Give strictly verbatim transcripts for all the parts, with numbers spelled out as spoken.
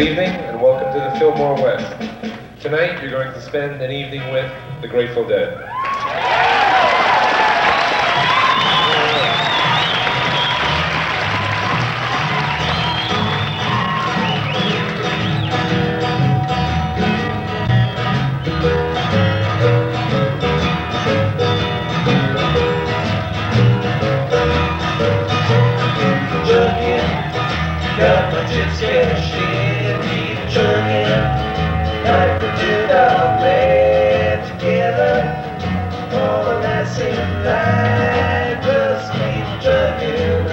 evening and welcome to the Fillmore West. Tonight you're going to spend an evening with the Grateful Dead. Got my chips cashed in, keep truckin', like we do our land together. All the nights in life, just keep truckin'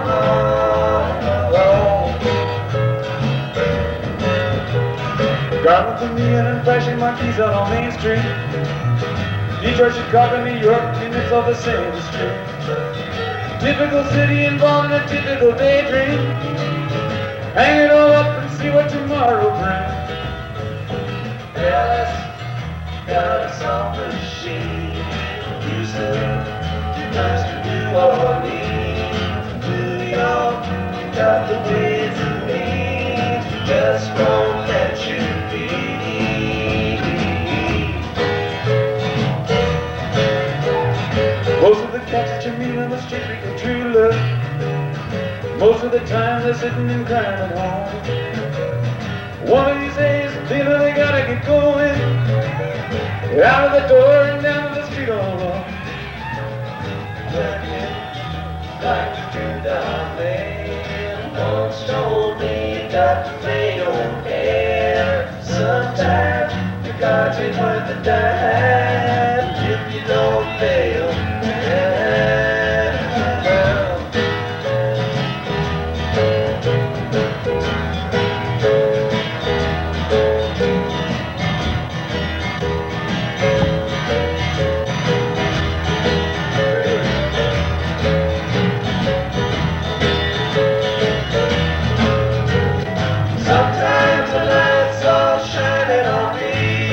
on. Driving through me and flashing my keys out on Main Street. Detroit, Chicago, New York, and it's all the same street. Typical city involving a typical daydream. Hang it all up and see what tomorrow brings. Dallas got a soft machine. Houston, nice to New Orleans. New York, you got the ways and means. We just won't let you be. Most of the cats that you meet on the street become true love. Most of the time they're sitting and crying at home. One of these days, feeling they gotta get going. Out of the door and down to the street all alone. Truckin', like to do down there. Once told me you got to pay your fare. Sometimes the cards ain't worth a dime if you don't pay them. Sometimes the light's all shining on me.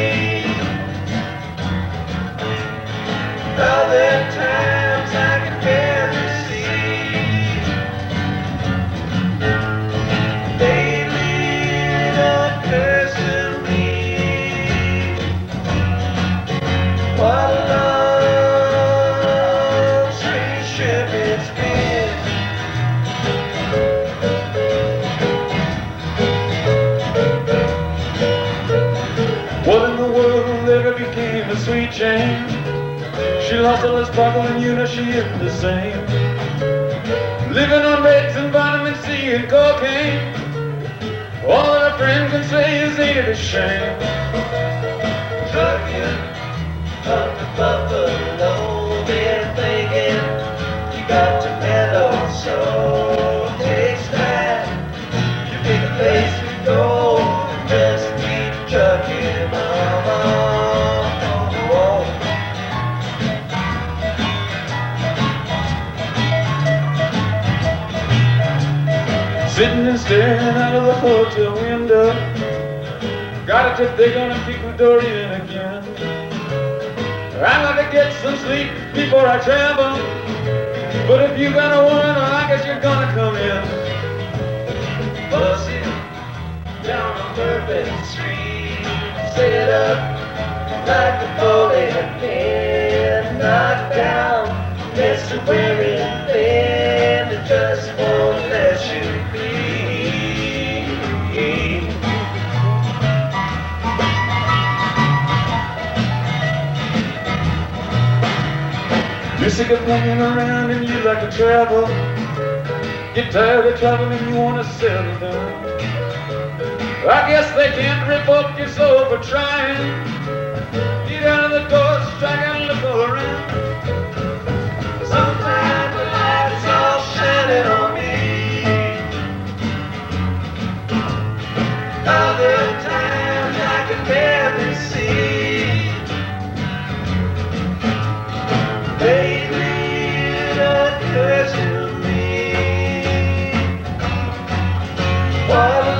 Other times I can barely see. They lead a curse to me. What a long, strange trip it's been. What in the world ever became a sweet Jane? She lost all her sparkle and you know she isn't the same. Living on meds and vitamin C and cocaine. All that her friends can say is ain't it a shame. Truckin' up to Buffalo, been thinking you got to mellow, so takes time. You pick a place to go, just keep truckin' on. Sitting and staring out of the hotel window. Got it if they're gonna kick the door in again. I'd like to get some sleep before I travel. But if you got a woman, well, I guess you're gonna come in. Bustin' down on Bourbon Street, set up like a bowling pin, knocked down, Mister Wearing thin, it just won't let you be. You're sick of hanging around and you like to travel. Get tired of traveling and you want to settle down. I guess they can't rip up your soul for trying. Get out of the door, strike out and look all around. Sometimes the light's all shining on me. Other times I can barely see. They lead a curse to me. What a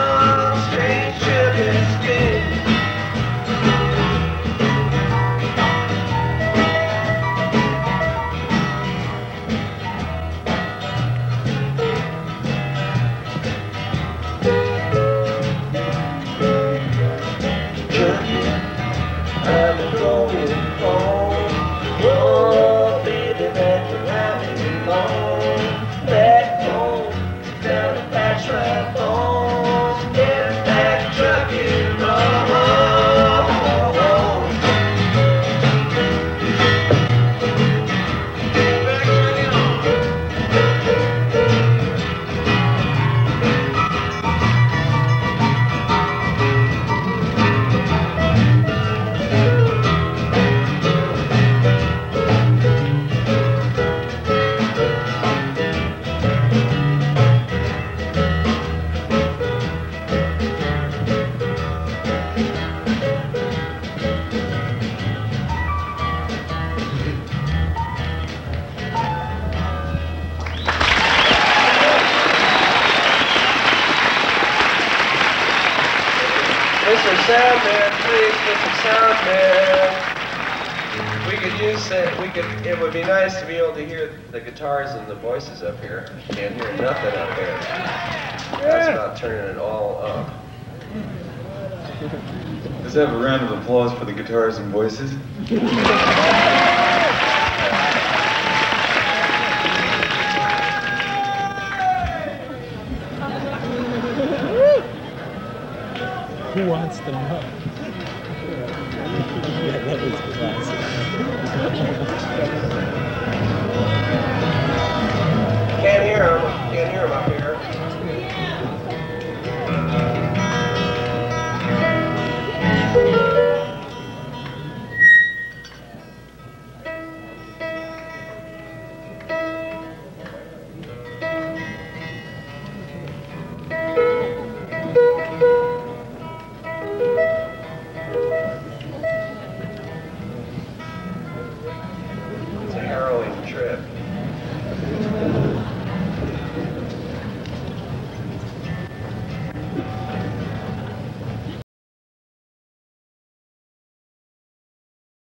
long, strange trip it's been. Mister Soundman, please, Mister Soundman. We could use it. We could. It would be nice to be able to hear the guitars and the voices up here. Can't hear nothing up here. That's about turning it all up. Let's have a round of applause for the guitars and voices. Who wants to know?